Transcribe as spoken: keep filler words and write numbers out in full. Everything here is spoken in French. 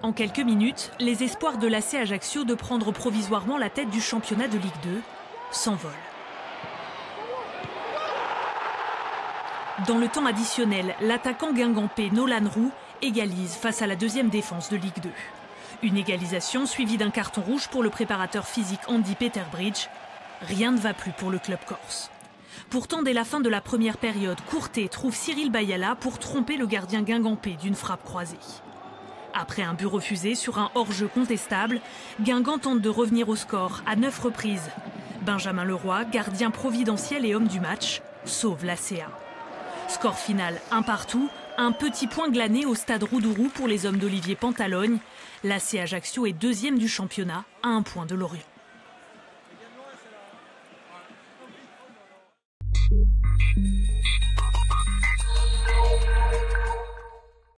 En quelques minutes, les espoirs de l'A C Ajaccio de prendre provisoirement la tête du championnat de Ligue deux s'envolent. Dans le temps additionnel, l'attaquant guingampais Nolan Roux égalise face à la deuxième défense de Ligue deux. Une égalisation suivie d'un carton rouge pour le préparateur physique Andy Peterbridge. Rien ne va plus pour le club corse. Pourtant, dès la fin de la première période, Courtet trouve Cyril Bayala pour tromper le gardien guingampais d'une frappe croisée. Après un but refusé sur un hors-jeu contestable, Guingamp tente de revenir au score à neuf reprises. Benjamin Leroy, gardien providentiel et homme du match, sauve l'A C A. Score final un partout, un petit point glané au stade Roudourou pour les hommes d'Olivier Pantalogne. L'A C Ajaccio est deuxième du championnat à un point de Lorient. Thank you.